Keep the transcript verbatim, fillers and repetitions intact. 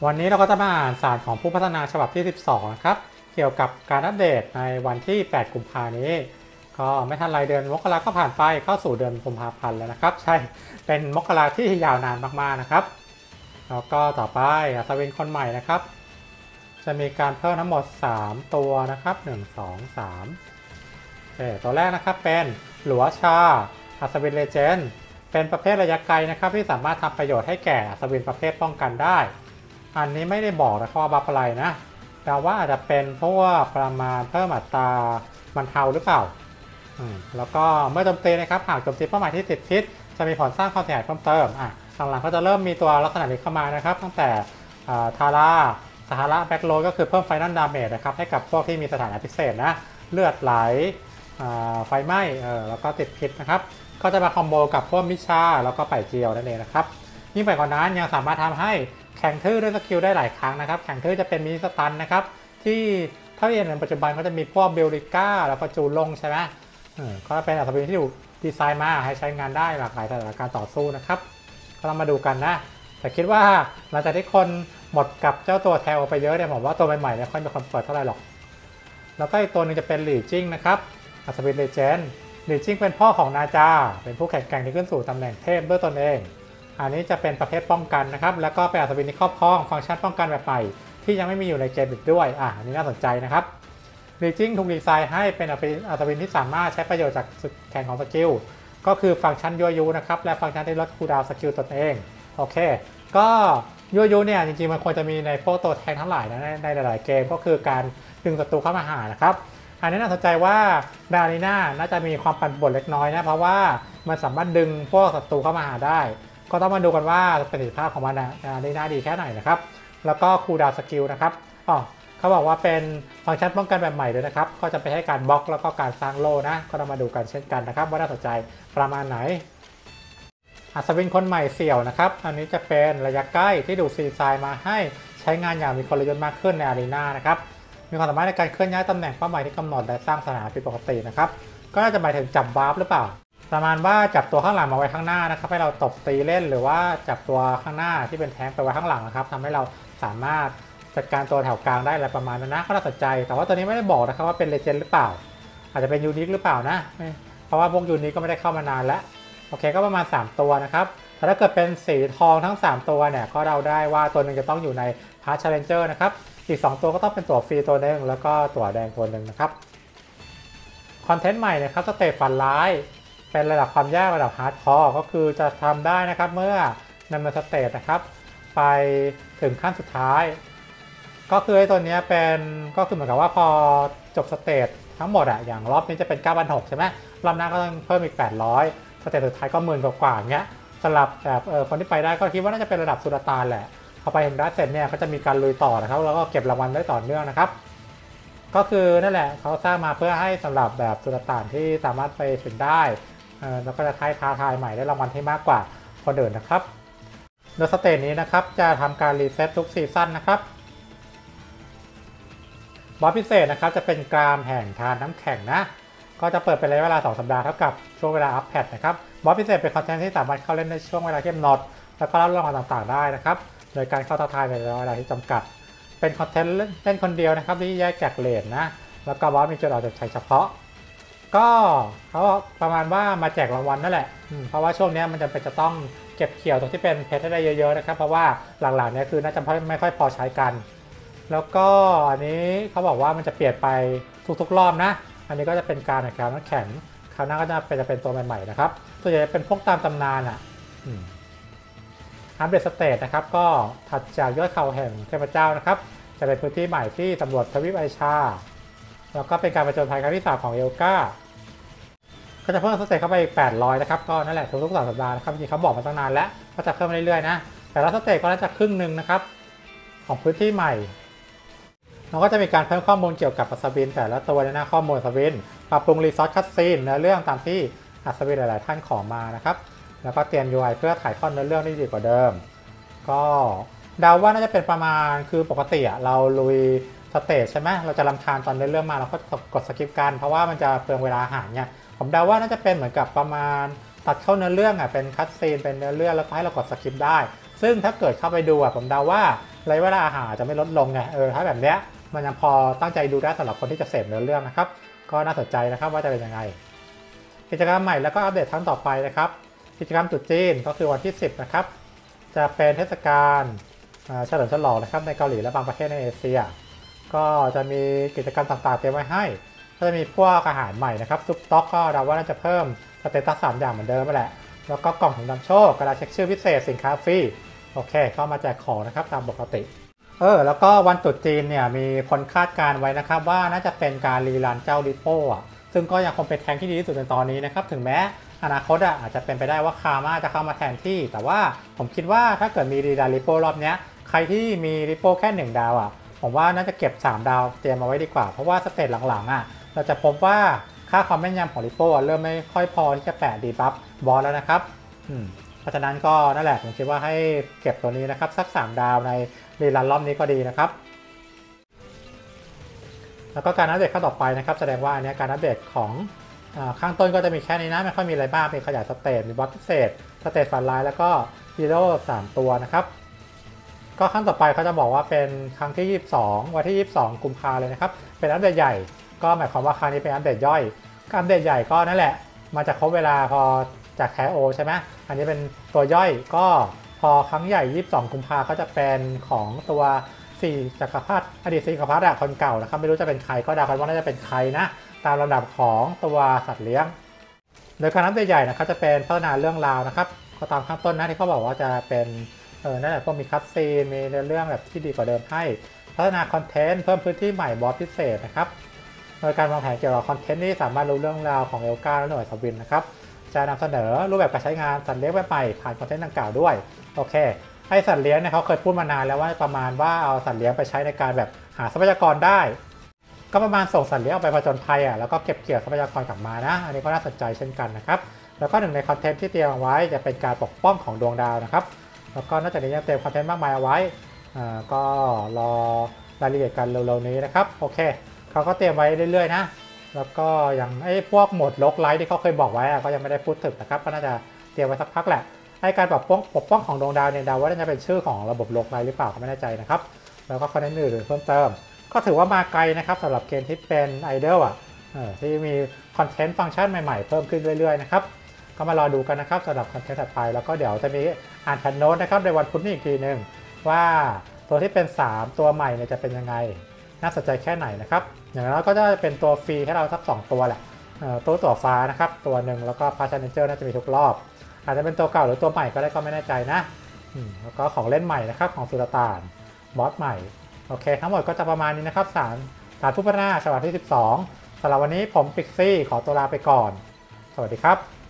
วันนี้เราก็จะมาอ่านสารของผู้พัฒนาฉบับที่สิบสองนะครับเกี่ยวกับการอัปเดตในวันที่แปดกุมภาพันธ์นี้ก็ไม่ทันไรเดือนมกราก็ผ่านไปเข้าสู่เดือนกุมภาพันธ์แล้วนะครับใช่เป็นมกราที่ยาวนานมากๆนะครับแล้วก็ต่อไปอัศวินคนใหม่นะครับจะมีการเพิ่มทั้งหมดสามตัวนะครับหนึ่ง สอง สามเอ่อตัวแรกนะครับเป็นหลัวชาอัศวินเลเจนด์เป็นประเภทระยะไกลนะครับที่สามารถทำประโยชน์ให้แก่อัศวินประเภทป้องกันได้อันนี้ไม่ได้บอกนะครับว่าบัฟอะไรนะแต่ว่าอาจจะเป็นเพราะว่าประมาณเพิ่มอัตราบรรเทาหรือเปล่าแล้วก็เมื่อโจมตีนะครับหากโจมตีเป้าหมายที่ติดพิษจะมีผลสร้างความเสียหายเพิ่มเติมอ่ะหลังๆก็จะเริ่มมีตัวลักษณะนี้เข้ามานะครับตั้งแต่ทาร่าสหระแบ็กโรดก็คือเพิ่มไฟนอลดาเมจนะครับให้กับพวกที่มีสถานะพิเศษนะเลือดไหลไฟไหม้แล้วก็ติดพิษนะครับก็จะมาคอมโบกับพวกมิชาแล้วก็ไผ่เจียวนั่นเองนะครับยิ่งไปกว่านั้นยังสามารถทำให้แข่งทื่อด้วยสกิลได้หลายครั้งนะครับแข่งทื่อจะเป็นมินิสตันนะครับที่เท่าที่เห็นในปัจจุบันก็จะมีพวกเบลลิก้าแล้วก็จูลงใช่ไหมก็เป็นอัศวินที่ถูกดีไซน์มาให้ใช้งานได้หลากหลายสถานการณ์ต่อสู้นะครับก็เรามาดูกันนะแต่คิดว่าหลังจากที่คนหมดกับเจ้าตัวแทลไปเยอะเนี่ยผมว่าตัวใหม่ๆเนี่ยค่อยมีคนเปิดเท่าไหร่หรอกแล้วก็อีกตัวนึงจะเป็นหลี่จิ้งนะครับอัศวินเลเจนด์หลี่จิ้งเป็นพ่อของนาจาเป็นผู้แข่งแกร่งที่ขึ้นสู่ตำแหน่งเทพด้วยตนเองอันนี้จะเป็นประเภทป้องกันนะครับแล้วก็เป็นอัศวินที่ครอบครองฟังก์ชันป้องกันแบบใหม่ที่ยังไม่มีอยู่ในเกมอีกด้วยอ่ะอันนี้น่าสนใจนะครับหลี่จิ้งถูกดีไซน์ให้เป็นอัศวินที่สามารถใช้ประโยชน์จากแข่งของสกิลก็คือฟังก์ชันยั่วยุนะครับและฟังก์ชันที่ลดคูลดาวน์สกิลตนเองโอเคก็ยั่วยุเนี่ยจริงๆมันควรจะมีในพวกตัวแทงทั้งหลายนะในหลายๆเกมก็คือการดึงศัตรูเข้ามาหานะครับอันนี้น่าสนใจว่าดารีน่าน่าจะมีความปั่นป่วนเล็กน้อยนะเพราะว่ามันสามารถดึงพวกศัตรูเข้ามาหาได้ก็ต้องมาดูกันว่าประสิทธิภาพของมันนะดารีน่าดีแค่ไหนนะครับแล้วก็คูลดาวน์สกิลนะครับอ๋อเขาบอกว่าเป็นฟังก์ชันป้องกันแบบใหม่ด้วยนะครับก็จะไปให้การบล็อกแล้วก็การสร้างโล่นะก็ต้องมาดูกันเช่นกันนะครับว่าน่าสนใจประมาณไหนอัศวินคนใหม่เสี่ยวนะครับอันนี้จะเป็นระยะใกล้ที่ดูซีไซน์มาให้ใช้งานอย่างมีกลยุทธ์มากขึ้นในอารีนานะครับมีความสามารถในการเคลื่อนย้ายตำแหน่งเป้าหมายที่กำหนดและสร้างสถานะผิดปกตินะครับก็น่าจะหมายถึงจับวาร์ปหรือเปล่าประมาณว่าจับตัวข้างหลังมาไว้ข้างหน้านะครับให้เราตบตีเล่นหรือว่าจับตัวข้างหน้าที่เป็นแท้งไปไว้ข้างหลังนะครับทำให้เราสามารถจัดการตัวแถวกลางได้อะไรประมาณนั้นนะก็น่าสนใจแต่ว่าตัวนี้ไม่ได้บอกนะครับว่าเป็นเลเจนด์หรือเปล่าอาจจะเป็นยูนิคหรือเปล่านะเพราะว่าพวกยูนิคก็ไม่ได้เข้ามานานแล้วโอเคก็ประมาณสามตัวนะครับแต่ถ้าเกิดเป็นสีทองทั้งสามตัวเนี่ยก็เดาได้ว่าตัวหนึ่งจะต้องอยู่ในพาร์ท Challenger นะครับอีกสองตัวก็ต้องเป็นตัวฟรีตัวหนึ่งแล้วก็ตัวแดงตัวหนึ่งนะครับคอนเทนต์ใหม่นะครับสเตจฝันร้ายเป็นระดับความยากระดับฮาร์ดคอร์ก็คือจะทำได้นะครับเมื่อนำมาสเตจนะครับไปถึงขั้นสุดท้ายก็คือไอ้ตัวนี้เป็นก็คือเหมือนกับว่าพอจบสเตจทั้งหมดอะอย่างรอบนี้จะเป็น เก้าพันหกร้อย ใช่ไหมรอบหน้าก็ต้องเพิ่มอีกแปดร้อยสเตจสุดท้ายก็หมื่นกว่าๆเงี้ยสำหรับแบบเออคนที่ไปได้ก็คิดว่าน่าจะเป็นระดับสุลต่านแหละพอไปถึงได้เสร็จเนี่ยก็จะมีการลุยต่อนะครับแล้วก็เก็บรางวัลได้ต่อเนื่องนะครับก็คือนั่นแหละเขาสร้างมาเพื่อให้สำหรับแบบสุลต่านที่สามารถไปถึงได้แล้วก็จะท้ายท้าทายใหม่ได้รางวัลที่มากกว่าคนอื่นนะครับโดยสเตจนี้นะครับจะทำการรีเซ็ตทุกซีซั่นนะครับบอสพิเศษนะครับจะเป็นกรามแห่งทานน้ำแข็งนะก็จะเปิดเป็นระยะเวลาสองสัปดาห์เท่ากับช่วงเวลาอัพแพทนะครับบอสพิเศษเป็นคอนเทนต์ที่สามารถเข้าเล่นในช่วงเวลาที่กำหนดแล้วก็รับรางวัลต่างๆได้นะครับโดยการเข้าท้าทายในระยะเวลาที่จำกัดเป็นคอนเทนต์เล่นคนเดียวนะครับที่แยกจากเลนนะแล้วก็บอสมีจุดออกจากใช้เฉพาะก็เขาประมาณว่ามาแจกรางวัลนั่นแหละเพราะว่าช่วงนี้มันจะเป็นจะต้องเก็บเกี่ยวตรงที่เป็นเพชรได้เยอะๆนะครับเพราะว่าหลังๆนี้คือน่าจะไม่ค่อยพอใช้กันแล้วก็อันนี้เขาบอกว่ามันจะเปลี่ยนไปทุกๆรอบนะอันนี้ก็จะเป็นการแข่งขันน้ำแข็งคราวหน้าก็จะเป็นจะเป็นตัวใหม่ๆนะครับส่วนใหญ่เป็นพวกตามตำนานอ่ะอัปเดตสเตทนะครับก็ถัดจากยอดเขาแห่งเทพเจ้านะครับจะเป็นพื้นที่ใหม่ที่ตำรวจทวีปไอชาแล้วก็เป็นการประจนภัยครั้งที่สามของเอลกาก็จะเพิ่มสเตทเข้าไปอีกแปดร้อยนะครับก็นั่นแหละทุกๆสองสัปดาห์นะครับจริงๆเขาบอกมาตั้งนานแล้วก็จะเพิ่มเรื่อยๆนะแต่ละสเตทก็น่าจะครึ่งหนึ่งนะครับของพื้นที่ใหม่เราก็จะมีการเพิ่มข้อมูลเกี่ยวกับอัศวินแต่ละตัวในหน้าข้อมูลอัศวินปรับปรุงรีซอสคัตซีนเนื้อเรื่องตามที่อัศวินหลายๆท่านขอมานะครับแล้วก็เตรียม ยู ไอ เพื่อถ่ายทอดเนื้อเรื่องได้ดีกว่าเดิมก็เดาว่าน่าจะเป็นประมาณคือปกติอะเราลุยสเตจใช่ไหมเราจะรำคาญตอนเนื้อเรื่องมาเราก็กดสกิปกันเพราะว่ามันจะเปลืองเวลาห่างเนี่ยผมเดาว่าน่าจะเป็นเหมือนกับประมาณตัดเข้าเนื้อเรื่องอะเป็นคัตซีนเป็นเนื้อเรื่องแล้วก็ให้เรากดสกิปได้ซึ่งถ้าเกิดเข้าไปดูอะผมเดาว่าระยะเวลาอาหารจะไม่ลดลงไงเออถ้าแบบเนี้ยมันยังพอตั้งใจดูได้สำหรับคนที่จะเสพเนื้อเรื่องนะครับก็น่าสนใจนะครับว่าจะเป็นยังไงกิจกรรมใหม่แล้วก็อัปเดตครั้งต่อไปนะครับกิจกรรมตรุษจีนก็คือวันที่สิบนะครับจะเป็นเทศกาลเฉลิมฉลองนะครับในเกาหลีและบางประเทศในเอเชียก็จะมีกิจกรรมต่างๆเตรียมไว้ให้ก็จะมีพวกอาหารใหม่นะครับซุปต๊อกก็เดาว่าน่าจะเพิ่มสเตตัสสามอย่างเหมือนเดิมนั่นแหละแล้วก็กล่องถุงนำโชคกระดาษเช็คชื่อพิเศษสินค้าฟรีโอเคเข้ามาแจกของนะครับตามปกติเออแล้วก็วันตรุษจีนเนี่ยมีคนคาดการไว้นะครับว่าน่าจะเป็นการรีรันเจ้าริโป้อะซึ่งก็ยังคงเป็นแทงที่ดีที่สุดในตอนนี้นะครับถึงแม้อนาคตอาจจะเป็นไปได้ว่าคาม่าจะเข้ามาแทนที่แต่ว่าผมคิดว่าถ้าเกิดมีรีรันริโป้รอบนี้ใครที่มีริโป้แค่หนึ่งดาวอ่ะผมว่าน่าจะเก็บสามดาวเตรียมมาไว้ดีกว่าเพราะว่าสเตจหลังๆอ่ะเราจะพบว่าค่าความแม่นยำของริโป้เริ่มไม่ค่อยพอที่จะแปะดีบัฟบอสแล้วนะครับอืมเพราะฉะนั้นก็นั่นแหละผมคิดว่าให้เก็บตัวนี้นะครับสักสามดาวในรีรันรอบนี้ก็ดีนะครับแล้วก็การอัปเดตข้อต่อไปนะครับแสดงว่าอันนี้การอัปเดตของข้างต้นก็จะมีแค่นี้นะไม่ค่อยมีอะไรบ้างเป็นขยายสเตจมีบอสพิเศษสเตจฟันไลน์แล้วก็ฮีโร่สามตัวนะครับก็ครั้งต่อไปเขาจะบอกว่าเป็นครั้งที่ยี่สิบสองวันที่ยี่สิบสองกุมภาเลยนะครับเป็นอัปเดตใหญ่ก็หมายความว่าครั้งนี้เป็นอัปเดตย่อยอัปเดตใหญ่ก็นั่นแหละมาจากครบเวลาพอจากแคโอใช่ไหมอันนี้เป็นตัวย่อยก็พอครั้งใหญ่ยี่สิบสองกุมภาก็จะเป็นของตัวสี่จักรพรรดิอดีตสี่จักรพรรดิคนเก่านะครับไม่รู้จะเป็นใครก็เดากันว่าน่าจะเป็นใครนะตามลำดับของตัวสัตว์เลี้ยงโดยการอัปเดตใหญ่นะครับจะเป็นพัฒนาเรื่องราวนะครับก็ตามข้างต้นนะที่เขาบอกว่าจะเป็นเออนั่นแหละพวกมีคัสซีนมีเรื่องแบบที่ดีกว่าเดิมให้พัฒนาคอนเทนต์เพิ่มพื้นที่ใหม่บอสพิเศษนะครับโดยการวางแผนเกี่ยวกับคอนเทนต์นี้สามารถรู้เรื่องราวของเอลกาและหน่วยสวินนะครับจะนำเสนอรูปแบบการใช้งานสัตว์เลี้ยงแบบใหม่ผ่านคอนเทนต์ดังกล่าวด้วยโอเคให้สัตว์เลี้ยงเนี่ยเขาเคยพูดมานานแล้วว่าประมาณว่าเอาสัตว์เลี้ยงไปใช้ในการแบบหาทรัพยากรได้ก็ประมาณส่งสัตว์เลี้ยงออกไปผจญภัยอ่ะแล้วก็เก็บเกี่ยวทรัพยากรกลับมานะอันนี้ก็น่าสนใจเช่นกันนะครับแล้วก็หนึ่งในคอนเทนต์ที่เตรียมเอาไว้จะเป็นการปกป้องของดวงดาวนะครับแล้วก็นอกจากนี้ยังเตรียมคอนเทนต์มากมายเอาไว้อ่าก็รอรายละเอียดกันเร็วๆนี้นะครับโอเคเขาก็เตรียมไว้เรื่อยๆนะแล้วก็อย่างไอ้พวกโหมดลกไลท์ที่เขาเคยบอกไว้ก็ยังไม่ได้พูดถึงนะครับก็น่าจะเตรียมไว้สักพักแหละให้การปกป้องปกป้องของดวงดาวเนี่ยดาวว่าจะเป็นชื่อของระบบลกไลท์หรือเปล่าก็ไม่แน่ใจนะครับแล้วก็คอนเทนต์อื่นเพิ่มเติมก็ถือว่ามาไกลนะครับสำหรับเกมที่เป็นไอดอลอ่ะที่มีคอนเทนต์ฟังก์ชันใหม่ๆเพิ่มขึ้นเรื่อยๆนะครับก็มารอดูกันนะครับสำหรับคอนเทนต์ถัดไปแล้วก็เดี๋ยวจะมีอ่านแพทโน้ตนะครับในวันพุธนี้อีกทีหนึ่งว่าตัวที่เป็นสามตัวใหม่เนี่ยจะเป็นยังไงน่าสนใจแค่ไหนนะครับอย่างน้อยก็จะเป็นตัวฟรีให้เราสักสองตัวแหละตัวตัวฟ้านะครับตัวหนึ่งแล้วก็พาร์ชเนเจอร์น่าจะมีทุกรอบอาจจะเป็นตัวเก่าหรือตัวใหม่ก็ได้ก็ไม่แน่ใจนะแล้วก็ของเล่นใหม่นะครับของสุลต่านบอสใหม่โอเคทั้งหมดก็จะประมาณนี้นะครับสารสารผู้พัฒนาฉบับที่สิบสองสำหรับวันนี้ผมปิกซี่ขอตัวลาไปก่อนสวัสดีครับ